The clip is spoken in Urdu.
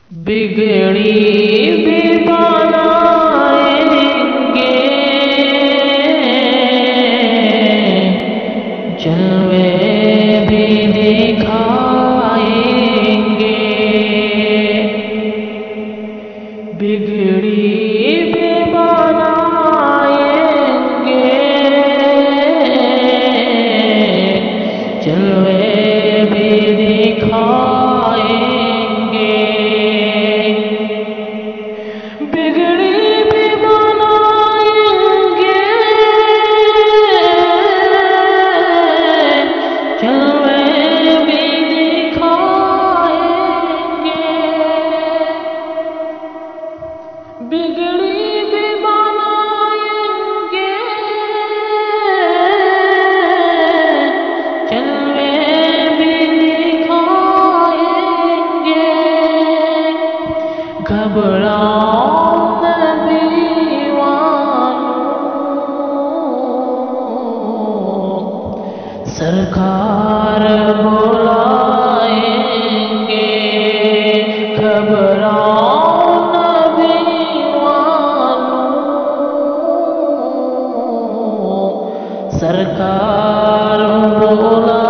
بگڑی بھی بنائیں گے جلوے بھی دکھائیں گے بگڑی بھی بنائیں گے جلوے بھی دکھائیں گے بگڑی بھی بنائیں گے جلوے بھی دکھائیں گے بگڑی بھی بنائیں گے جلوے بھی دکھائیں گے گھبراؤ نہ دیوانو سرکار بلائیں گے گھبراؤ نہ دیوانو سرکار بلائیں